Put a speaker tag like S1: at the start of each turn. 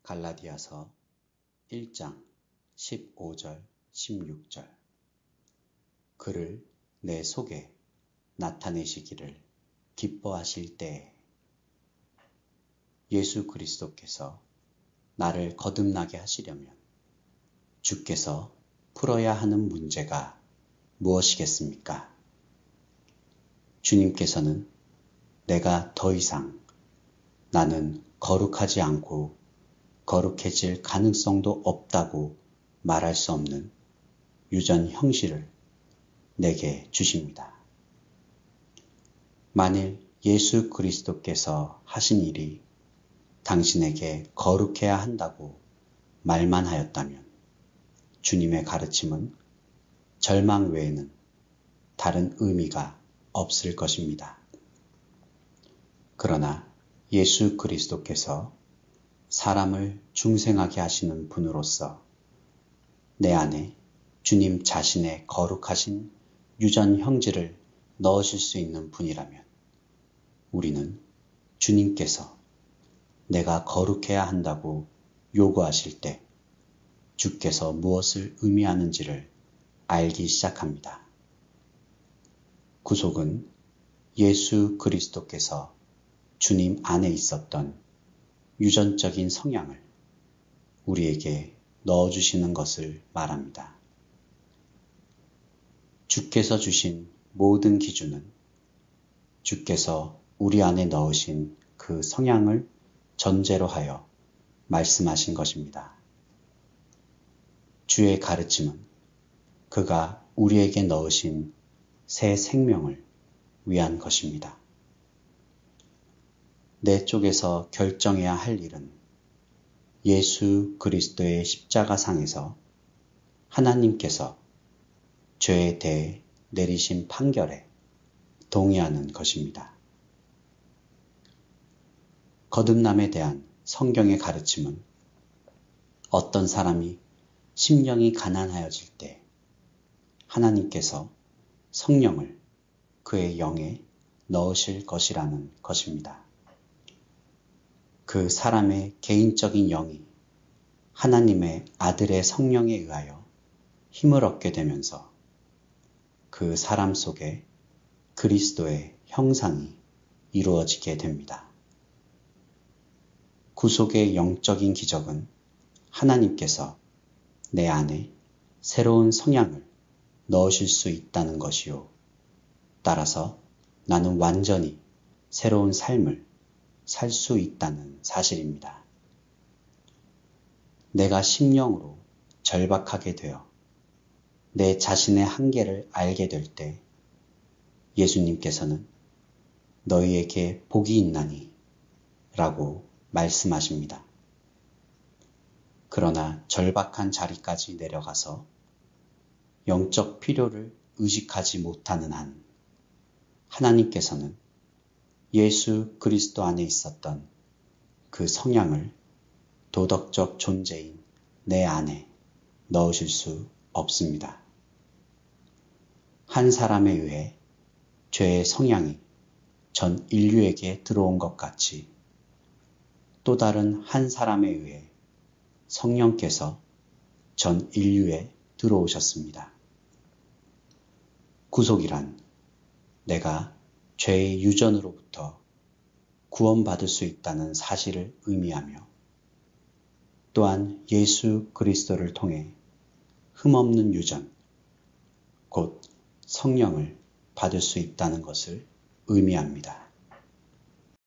S1: 갈라디아서 1장 15절 16절 그를 내 속에 나타내시기를 기뻐하실 때에 예수 그리스도께서 나를 거듭나게 하시려면 주께서 풀어야 하는 문제가 무엇이겠습니까? 주님께서는 내가 더 이상 나는 거룩하지 않고 거룩해질 가능성도 없다고 말할 수 없는 유전 형실을 내게 주십니다. 만일 예수 그리스도께서 하신 일이 당신에게 거룩해야 한다고 말만 하였다면 주님의 가르침은 절망 외에는 다른 의미가 없을 것입니다. 그러나 예수 그리스도께서 사람을 중생하게 하시는 분으로서 내 안에 주님 자신의 거룩하신 유전 형질을 넣으실 수 있는 분이라면 우리는 주님께서 내가 거룩해야 한다고 요구하실 때 주께서 무엇을 의미하는지를 알기 시작합니다. 구속은 예수 그리스도께서 주님 안에 있었던 유전적인 성향을 우리에게 넣어주시는 것을 말합니다. 주께서 주신 모든 기준은 주께서 우리 안에 넣으신 그 성향을 전제로 하여 말씀하신 것입니다. 주의 가르침은 그가 우리에게 넣으신 새 생명을 위한 것입니다. 내 쪽에서 결정해야 할 일은 예수 그리스도의 십자가상에서 하나님께서 죄에 대해 내리신 판결에 동의하는 것입니다. 거듭남에 대한 성경의 가르침은 어떤 사람이 심령이 가난하여질 때 하나님께서 성령을 그의 영에 넣으실 것이라는 것입니다. 그 사람의 개인적인 영이 하나님의 아들의 성령에 의하여 힘을 얻게 되면서 그 사람 속에 그리스도의 형상이 이루어지게 됩니다. 구속의 영적인 기적은 하나님께서 내 안에 새로운 성향을 넣으실 수 있다는 것이요. 따라서 나는 완전히 새로운 삶을 살 수 있다는 사실입니다. 내가 심령으로 절박하게 되어 내 자신의 한계를 알게 될 때 예수님께서는 너희에게 복이 있나니 라고 말씀하십니다. 그러나 절박한 자리까지 내려가서 영적 필요를 의식하지 못하는 한 하나님께서는 예수 그리스도 안에 있었던 그 성향을 도덕적 존재인 내 안에 넣으실 수 없습니다. 한 사람에 의해 죄의 성향이 전 인류에게 들어온 것 같이 또 다른 한 사람에 의해 성령께서 전 인류에 들어오셨습니다. 구속이란 내가 죄의 유전으로부터 구원받을 수 있다는 사실을 의미하며 또한 예수 그리스도를 통해 흠없는 유전, 곧 성령을 받을 수 있다는 것을 의미합니다.